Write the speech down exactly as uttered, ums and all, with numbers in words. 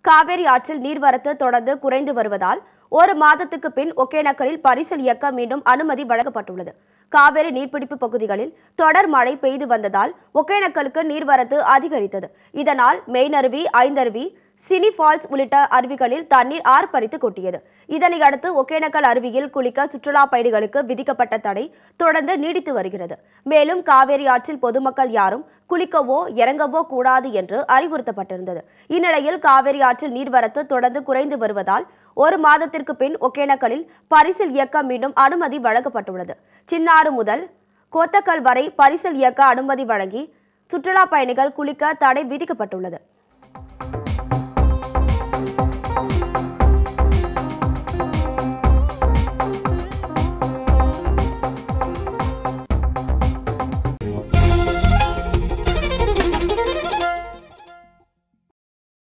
காவேரி ஆற்றில் நீர்வரத்து தொடர்ந்து குறைந்து வருவதால் ஒரு மாதத்துக்கு பின் ஒகேனக்கலில் பரிசல் இயக்க மீண்டும் அனுமதி வழங்கப்பட்டுள்ளது. காவேரி நீர்பிடிப்பு பகுதிகளில் தொடர் மழை பெய்து வந்ததால் ஒகேனக்கலுக்கு நீர்வரத்து அதிகரித்தது. இதனால் மெயினருவி, ஐந்தருவி, சினி ஃபால்ஸ் உள்ளிட்ட அருவிகளில் தண்ணீர் ஆர்ப்பரித்து கொட்டியது. இதனையடுத்து ஒகேனக்கல் அருவியில் குளிக்க சுற்றுலா பயணிகளுக்கு விதிக்கப்பட்ட தடை தொடர்ந்து நீடித்து வருகிறது. மேலும் காவேரி ஆற்றில் பொதுமக்கள் யாரும் குளிக்கவோ இறங்கவோ கூடாது என்று அறிவுறுத்தப்பட்டிருந்தது. இந்நிலையில் காவேரி ஆற்றில் நீர்வரத்து தொடர்ந்து குறைந்து வருவதால் ஒரு மாதத்திற்கு பின் ஒகேனக்கலில் பரிசல் இயக்க மீண்டும் அனுமதி வழங்கப்பட்டுள்ளது. சின்னாறு முதல் கோத்தக்கல் வரை பரிசல் இயக்க அனுமதி வழங்கி சுற்றுலா பயணிகள் குளிக்க தடை விதிக்கப்பட்டுள்ளது.